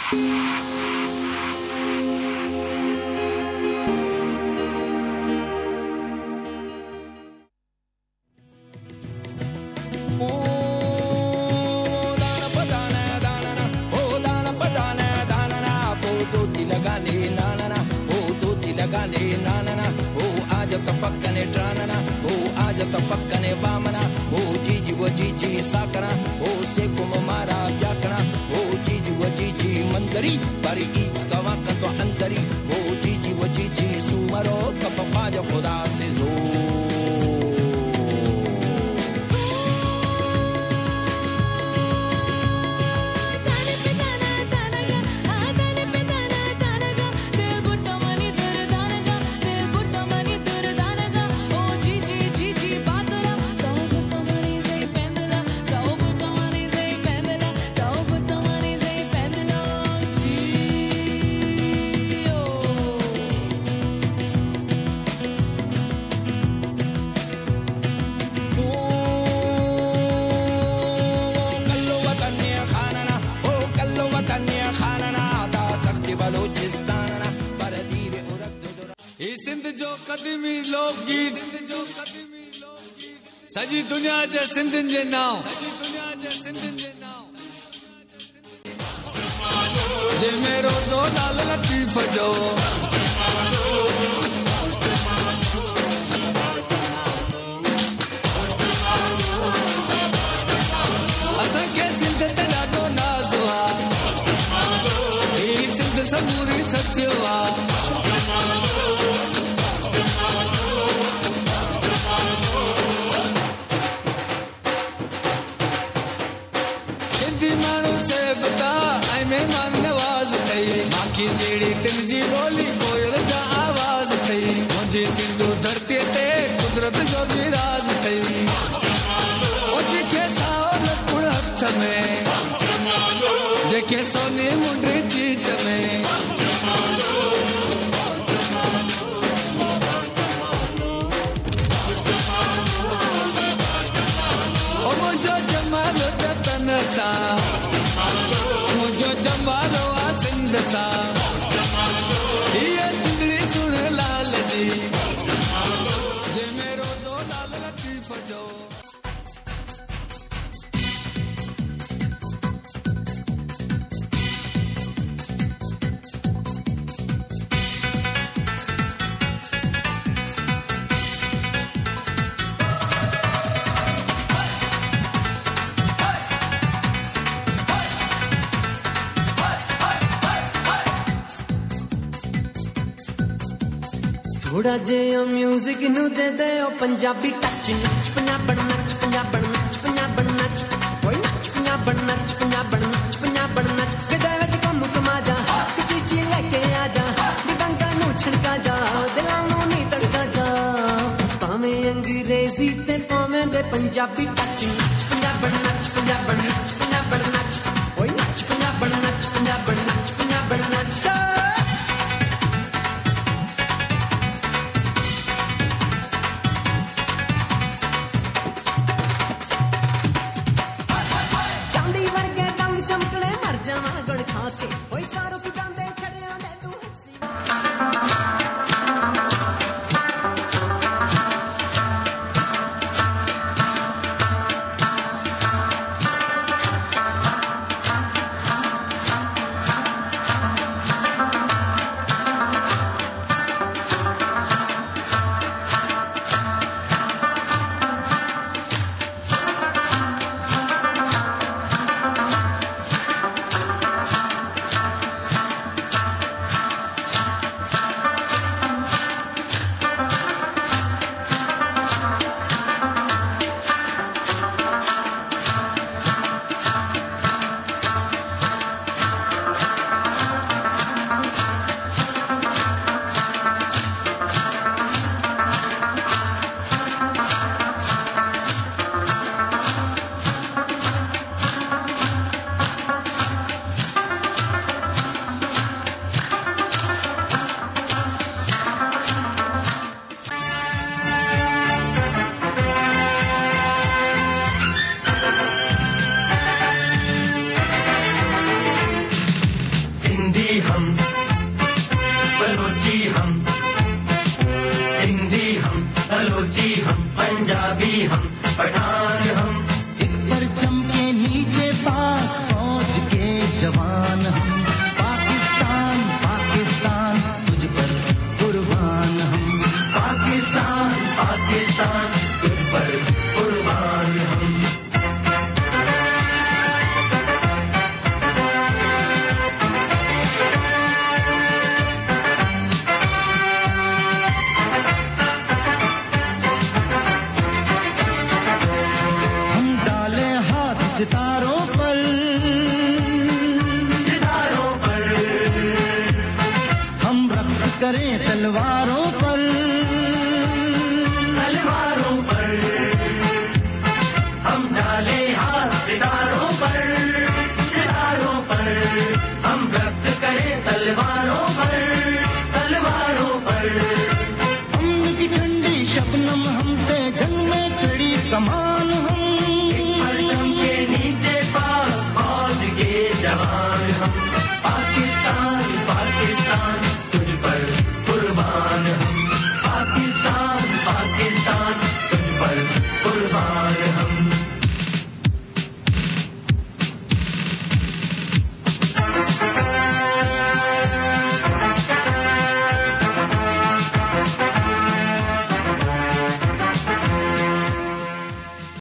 सजी दुनिया जे सिंधियुनि जे नाव जे मेरो जो लाल लतीफ़ जो असांखे सिंध ते ॾाढो नाज़ आहे ही सिंध समूरी सचो आहे जेड़ी तिल जी बोली कोयल जा आवाज थई मुझे सिंधु धरती ते कुदरत जो भी राज थई ओ जेके सावर कुड़ हथ में जेके सोने मुंडे चीच में ओ मुझो जमाल जतन सा मुझो जमालो सिंध सा थोड़ा जे म्यूजिक नू दे दे ओ पंजाबी टच नच पंजाबन नच पंजाबन नच पंजाबन नच ओए नच पंजाबन नच पंजाबन नच पंजाबन नच गदा विच कम कमा जा चीची लेके आ जा दिबंगा नू छड़का जा दिलां नू नी तड़का जा पावे अंग्रेजी ते पावे दे पंजाबी टच नच पंजाबन नच पंजाबन नच पंजाबन नच ओए नच पंजाबन नच पंजाबन नच पंजाबन नच हम, बलोची हम, हिंदी हम, बलोची हम, पंजाबी हम, पठान हम। एक परचम के नीचे पाक फौज के जवान,